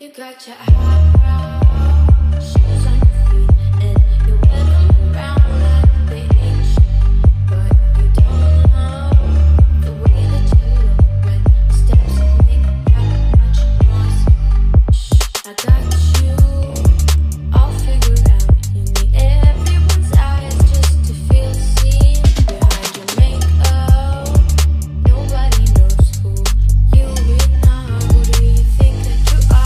got your shoes on your feet and you wear them around like they ain't shit, but you don't know the way that you look when the steps make that much noise. Shh, I got you all figured out. You need everyone's eyes just to feel seen behind your makeup. Nobody knows who you really are. Who do you think that you are?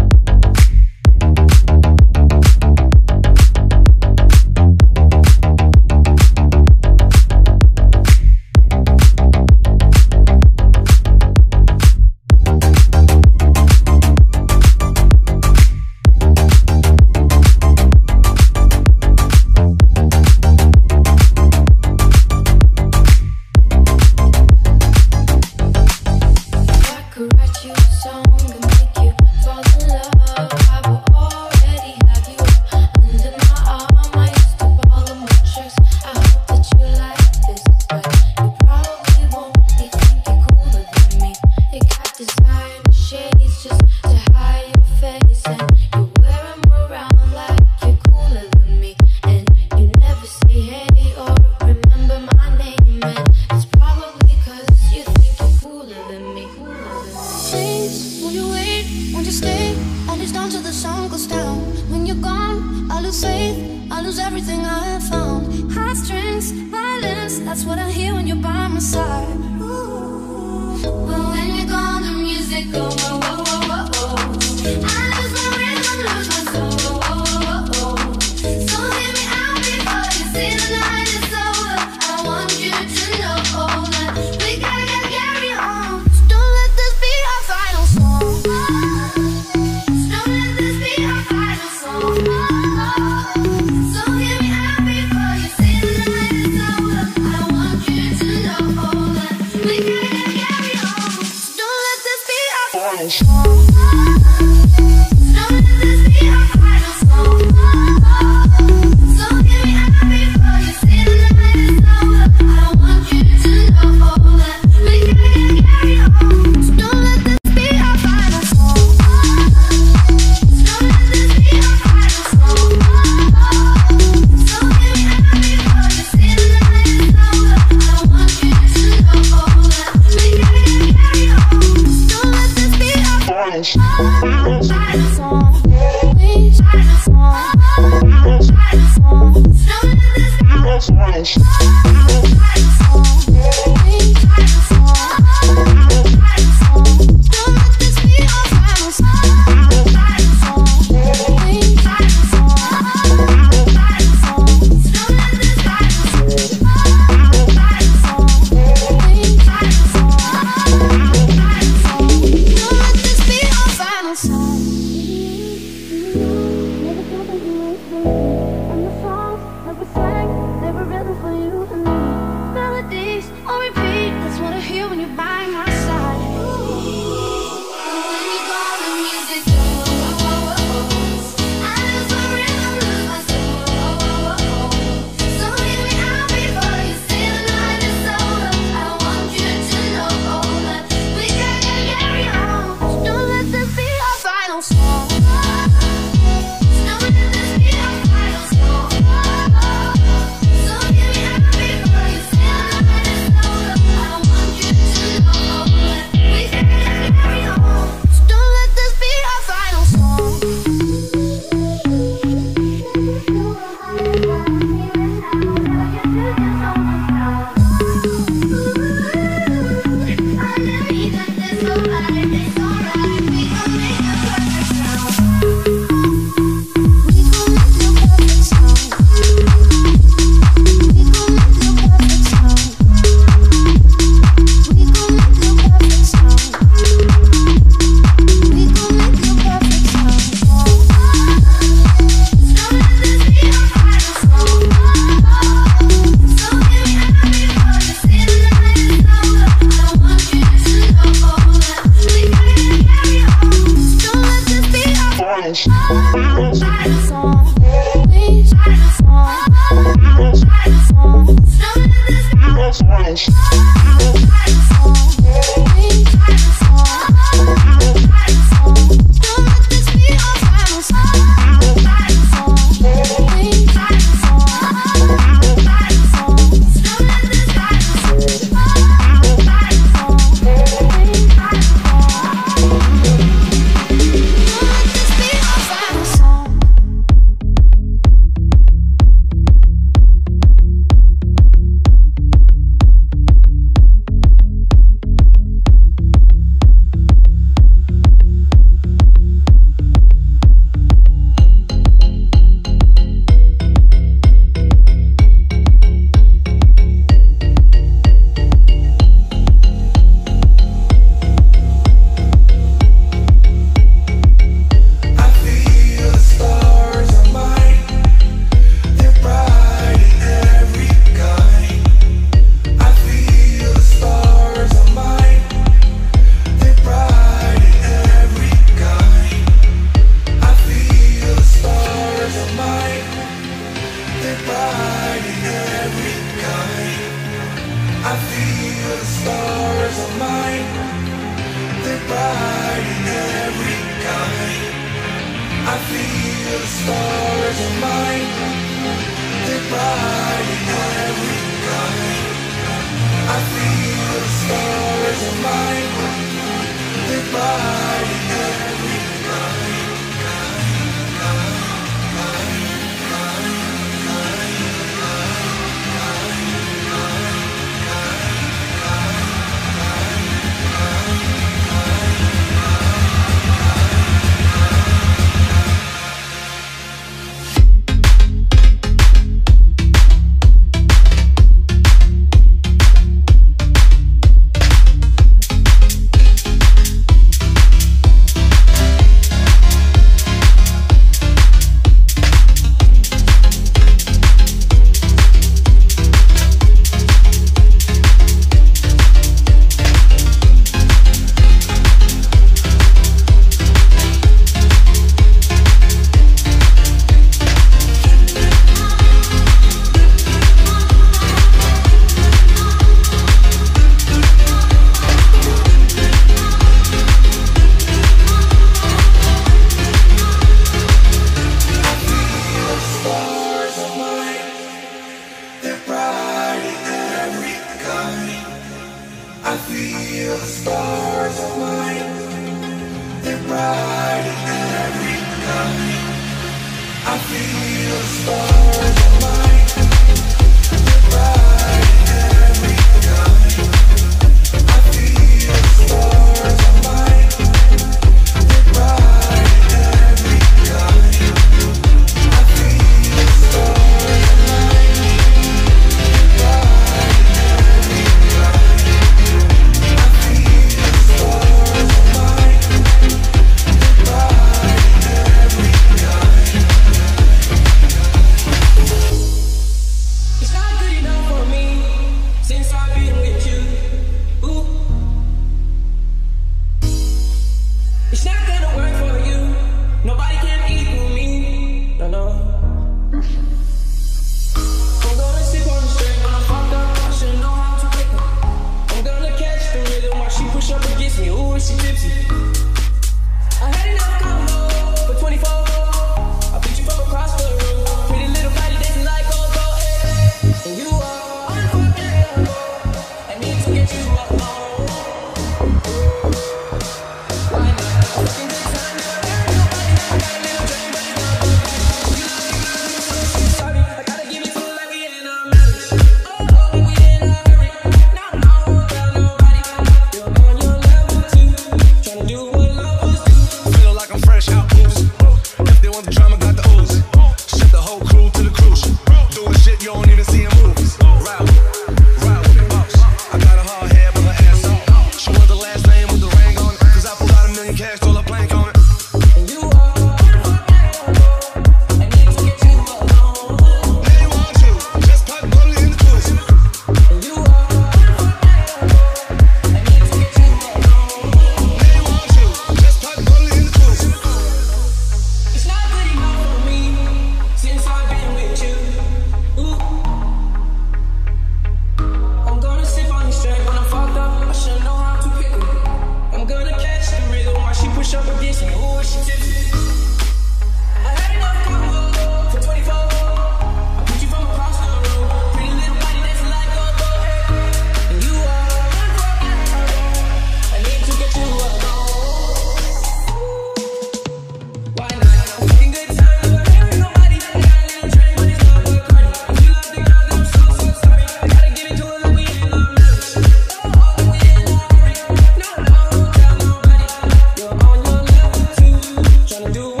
Do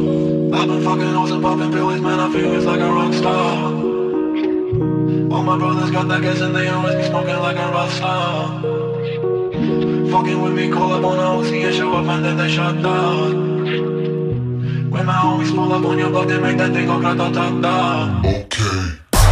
I've been fucking hoes and popping pills, man, I feel it's like a rock star. All my brothers got that gas and they always be smoking like a rock star. Fucking with me, call up on a Uzi and show up and then they shut down. When my homies pull up on your block, they make that thing go grata-ta-ta. Okay.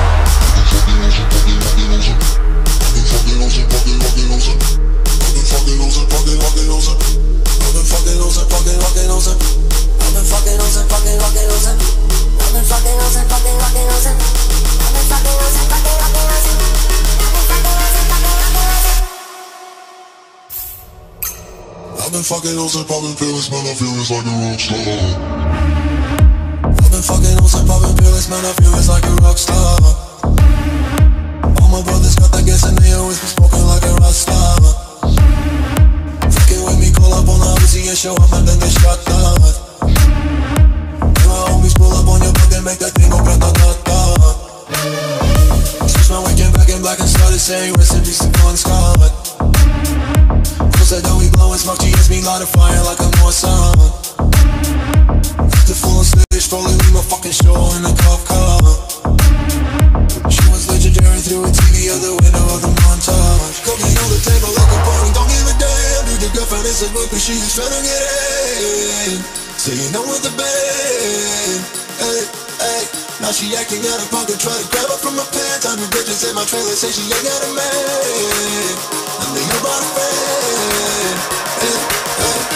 I've been fucking hoes and popping pills, man, I feel it's like a rock star. I've been fucking hoes and popping pills, man, I feel it's like a rock star. All my brothers got that gas and they always be smoking like a rock star. Fucking with me, call up on the Uzi and show up and then they shut down. And my homies pull up on your block and make that thing go grata-ta-ta. Switch my weekend back in black and started saying rest in peace to Bon Scott. Said that we blowin' smoke, GS me light a fire like a North Sun. The full on stage, rolling me my fucking show in a cop car. She was legendary through a TV out the window of the montage. Cooking on the table like a party, don't give a damn. Dude, your girlfriend is a book, but she is tryna get in. So you know with the band, hey, hey. Now she acting out of pocket, try to grab her from my pants. I'm the bitches in my trailer, say she ain't got a man. I'm the about a fan, hey, hey.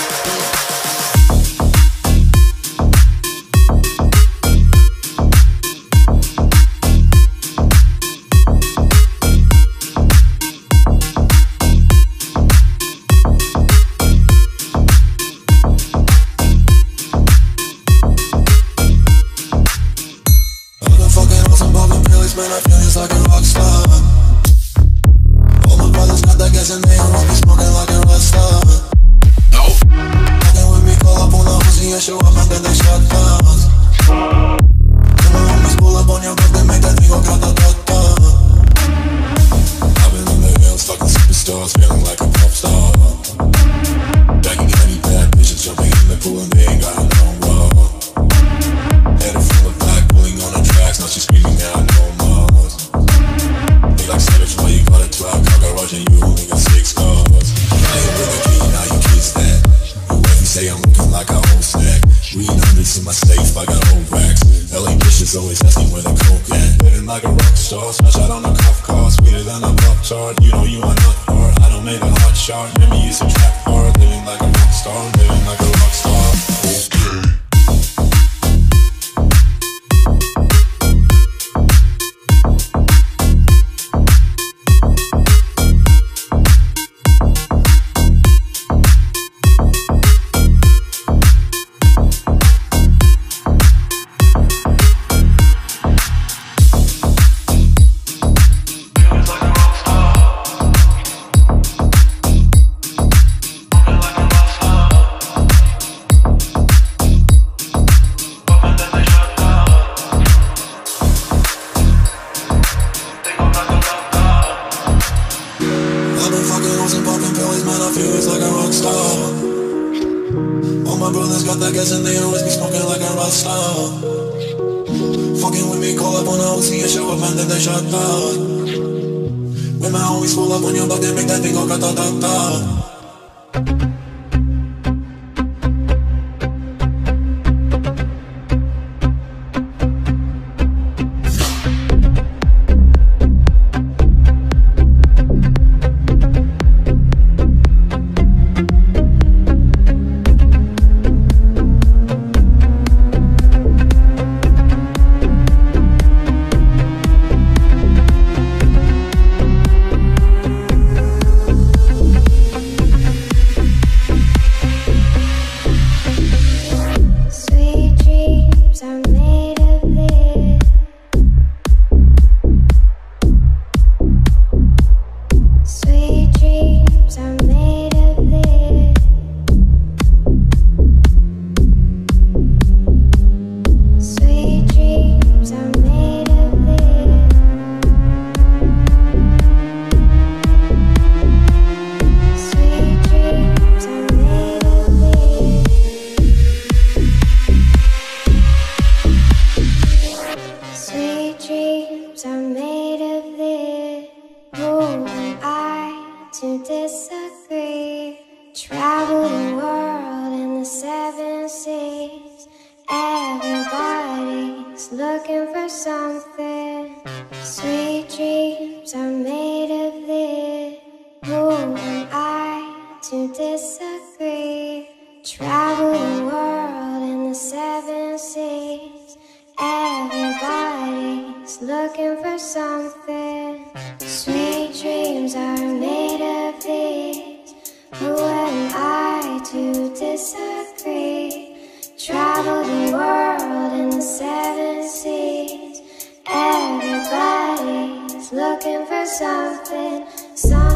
Man, I feel just like a rock star. All my brothers got that gas and they always be smoking like a rock star. No. Fucking with me, call up on the Uzi and show up and then they shut down. And my homies pull up on your block, they make that thing go grata-ta-ta. I've been in the hills, fucking superstars, feeling like a pop star. Banging any bad bitches, jumping in the pool and they ain't got no wall. Headed full of black, pulling on the tracks, now she's screaming out no more. Like savage, why you got a 12 cockroach and you only got 6 scars. I ain't with a key, now you kiss that. Your wife, you say I'm looking like a whole snack. Green hundreds in my safe, I got old racks. LA bitches always asking where the coke at. Living like a rock star, smash out on a cuff car. Sweeter than a pop chart, you know you are not hard. I don't make a hot shot, remember you used to trap hard. Living like a rock star, living like a rock star. Okay. fantasies. Everybody's looking for something. Sweet dreams are made of these. Who am I to disagree? Travel the world in the 7 seas. Everybody's looking for something.